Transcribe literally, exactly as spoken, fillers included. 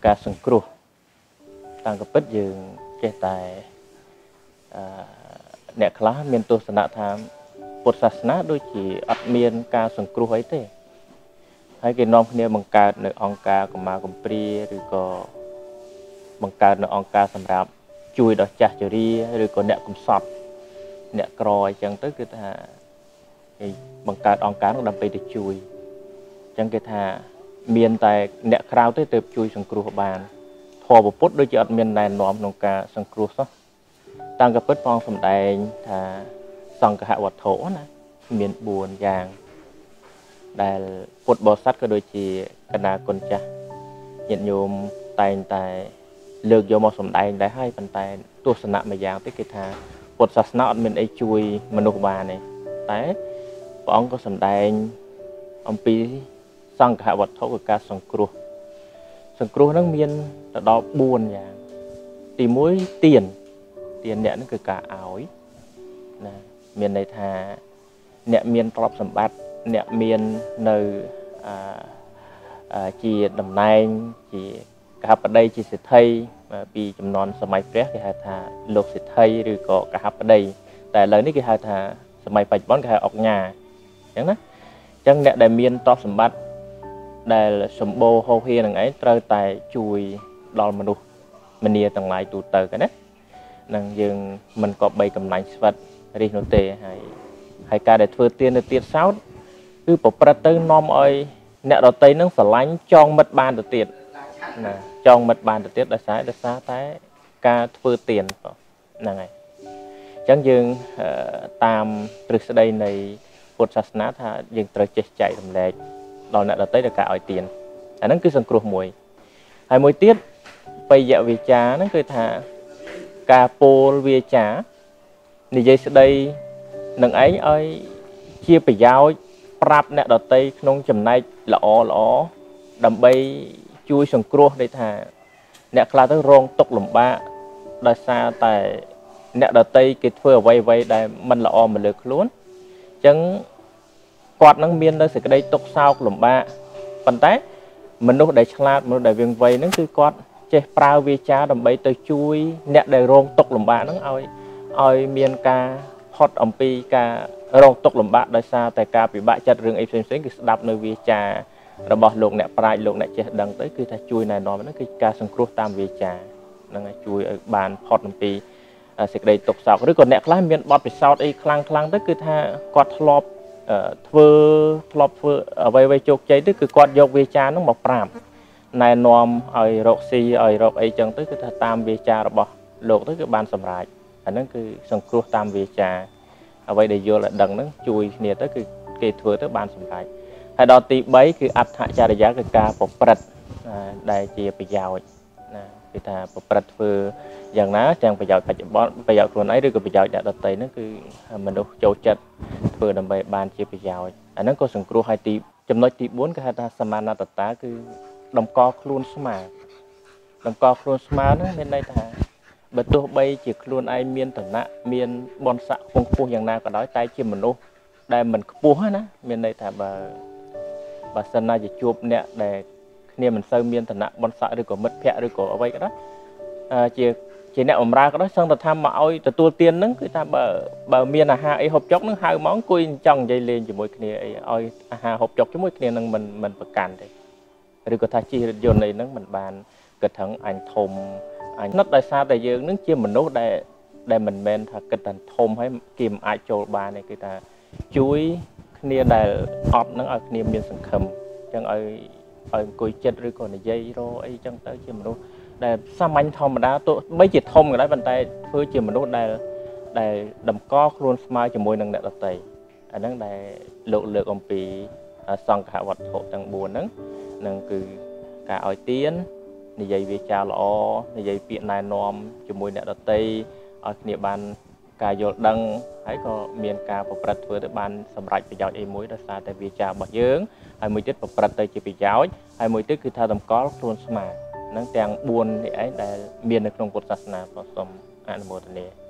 ការសង្គ្រោះតាមកពិតយើងចេះតែអឺអ្នកខ្លះមានទស្សនៈថាពុទ្ធសាសនាដូចជាអត់មានការសង្គ្រោះអីទេហើយគេនាំគ្នាបង្កើតនៅអង្គការកម្មាកំព្រាឬក៏បង្កើតនៅអង្គការសម្រាប់ជួយដល់ចាស់ជរាឬក៏អ្នកកំសត់អ្នកក្រអញ្ចឹងទៅគឺថាគេបង្កើតអង្គការនោះដើម្បីទៅជួយអញ្ចឹងគេថាមានតែអ្នកក្រៅទេទើបជួយសង្គ្រោះបានធម៌ពុទ្ធដូចជាអត់មានណែនាំក្នុងការសង្គ្រោះសោះតាមកពិតផងសម្ដែងថាសង្ឃវត្ថុណាមានបួនយ៉ាងដែលពុទ្ធបរិស័ទក៏ដូចជាកណាគុណចាស់ញាតិញោមតែងតែលើកយកមកសម្ដែងដែរហើយប៉ុន្តែទស្សនៈមួយយ៉ាងទៀតគេថាពុទ្ធសាសនាអត់មានអីជួយមនុស្សបានទេតែព្រះអង្គក៏សម្ដែងអំពីសង្ឃវត្ថុគឺការសង្គ្រោះសង្គ្រោះនឹងមានទៅដល់បួនយ៉ាងទីមួយទានទានអ្នកនឹងគឺការឲ្យណាមានន័យថាអ្នកមានទ្រព្យសម្បត្តិអ្នកមាននៅជាតំណែងជាកហបតីជាសិទ្ធិពីចំនួនសម័យព្រះគេហៅថាលោកសិទ្ធិឬក៏កហបតីតែឥឡូវនេះគេហៅថាសម័យបច្ចុប្បន្នគេហៅអង្គញាអញ្ចឹងណាអញ្ចឹងអ្នកដែលមានទ្រព្យសម្បត្តិដែលសម្បូរហូរហៀនឹងឯងត្រូវតែជួយដល់មនុស្សម្នាទាំងឡាយទូទៅហ្នឹងណានឹងយើងមិនក៏បីកំណាញ់ស្វិតរិះនោះទេហើយហើយការដែលធ្វើទានទៅទៀតសោតគឺប្រព្រឹត្តទៅនាំឲ្យអ្នកដតីនឹងស្រឡាញ់ចងមិត្តបានទៅទៀតណាចងមិត្តបានទៅទៀតដោយសារដោយសារតែការធ្វើទានហ្នឹងហើយអញ្ចឹងយើងតាមទ្រឹស្ដីនៃពុទ្ធសាសនាថាយើងត្រូវចេះចែករំលែកដល់អ្នកដតីដល់ការឲ្យទានអាហ្នឹងគឺសង្គ្រោះមួយហើយមួយទៀតបិយវិចារហ្នឹងគឺថាការពោលវាចានិយាយស្ដីនឹងឯងឲ្យជាប្រយោជន៍ប្រាប់អ្នកដតីក្នុងចំណែកល្អល្អដើម្បីជួយសង្គ្រោះដូចថាអ្នកខ្លះទៅរងទុក្ខលំបាកដោយសារតែអ្នកដតីគេធ្វើអ្វីអ្វីដែលមិនល្អមកលើខ្លួនអញ្ចឹងគាត់នឹងមាននៅសេចក្តីទុក្ខសោកលំបាកប៉ុន្តែមនុស្សដែលឆ្លាតមនុស្សដែលវាងវៃហ្នឹងគឺគាត់ចេះប្រើវាចាដើម្បីទៅជួយអ្នកដែលរងទុក្ខលំបាកហ្នឹងឲ្យឲ្យមានការផុតអំពីការរងទុក្ខលំបាកដោយសារតែការពិបាកចិត្តរឿងអីផ្សេងៗគឺស្ដាប់នៅវាចារបស់លោកអ្នកប្រាជ្ញលោកអ្នកចេះដឹងទៅគឺថាជួយណែនាំហ្នឹងគឺការសង្គ្រោះតាមវាចាហ្នឹងហើយជួយឲ្យបានផុតអំពីសេចក្តីទុក្ខសោកឬក៏អ្នកខ្លះមានបទពិសោធន៍អីខ្លាំងខ្លាំងទៅគឺថាគាត់ធ្លាប់ធ្វើធ្លាប់ធ្វើអ្វីអ្វីជោគជ័យទៅគឺគាត់យកវាចាហ្នឹងមកប្រាប់ណែនាំឲ្យរកស៊ីឲ្យរកអីចឹងទៅគឺថាតាមវាចារបស់លោកទៅគឺបានសម្រេចអាហ្នឹងគឺសង្គ្រោះតាមវាចាអ្វីដែលយល់ឲ្យដឹងហ្នឹងជួយគ្នាទៅគឺគេធ្វើទៅបានសម្រេចហើយដល់ទីបីគឺអត្ថចរិយាគឺការប្រព្រឹត្តដែលជាប្រយោជន៍ណាគឺថាប្រព្រឹត្តធ្វើយ៉ាងណាទាំងប្រយោជន៍បច្ចុប្បន្នប្រយោជន៍ខ្លួនឯងឬក៏ប្រយោជន៍អ្នកដទៃហ្នឹងគឺមនុស្សចូលចិត្តធ្វើដើម្បីបានជាប្រយោជន៍អាហ្នឹងក៏សង្គ្រោះហើយទីចំណុចទីបួនគេហៅថាសមានតតាគឺតម្កល់ខ្លួនស្មើតម្កល់ខ្លួនស្មើហ្នឹងមានន័យថាបើទោះបីជាខ្លួនឯងមានឋានៈមានបុណ្យស័ក្តិខ្ពង់ខ្ពស់យ៉ាងណាក៏ដោយតែជាមនុស្សដែលមិនខ្ពស់ណាមានន័យថាបើបើសិនណាជាជួបអ្នកដែលគ្នាមិនសូវមានឋានៈបុណ្យស័ក្តិឬក៏មិត្តភ័ក្តិឬក៏អ្វីក៏ដោយជាជាអ្នកបម្រើក៏ដោយសឹងតែថាមកឲ្យទទួលទានហ្នឹងគឺថាបើបើមានអាហារអីហូបចុកហ្នឹងហៅមកអង្គុយចង់និយាយលេងជាមួយគ្នាអីឲ្យអាហារហូបចុកជាមួយគ្នានឹងមិនមិនប្រកាន់ទេឬក៏ថាជិះរថយន្តអីហ្នឹងមិនបានគិតថឹងអញធំអញណិតដោយសារតែយើងនឹងជាមនុស្សដែលដែលមិនមែនថាគិតថាធំហើយគេមិនអាចចូលបានទេគឺថាជួយគ្នាដែលអត់ហ្នឹងឲ្យគ្នាមានសង្ឃឹមអញ្ចឹងឲ្យឲ្យអង្គុយចិត្តឬក៏និយាយរកអីចឹងទៅជាមនុស្សដែលសាមញ្ញធម្មតាទោះបីជាធំក៏ដោយប៉ុន្តែធ្វើជាមនុស្សដែលដែលតម្កល់ខ្លួនស្មើជាមួយនឹងអ្នកដទៃអាហ្នឹងដែលលោកលើកអំពីសង្ឃវត្ថុទាំងបួនហ្នឹងនឹងគឺការឲ្យទាននិយាយវាចាល្អនិយាយពាក្យណែនាំជាមួយអ្នកដទៃឲ្យគ្នាបានការយល់ដឹងហើយក៏មានការប្រព្រឹត្តធ្វើទៅបានសម្រេចប្រយោជន៍អីមួយដោយសារតែវាចារបស់យើងហើយមួយទៀតប្រព្រឹត្តទៅជាប្រយោជន៍ហើយមួយទៀតគឺថាតម្កល់ខ្លួនស្មើនឹងទាំងបួននេះឯងដែលមាននៅក្នុងពុទ្ធសាសនាសូមអនុមោទនា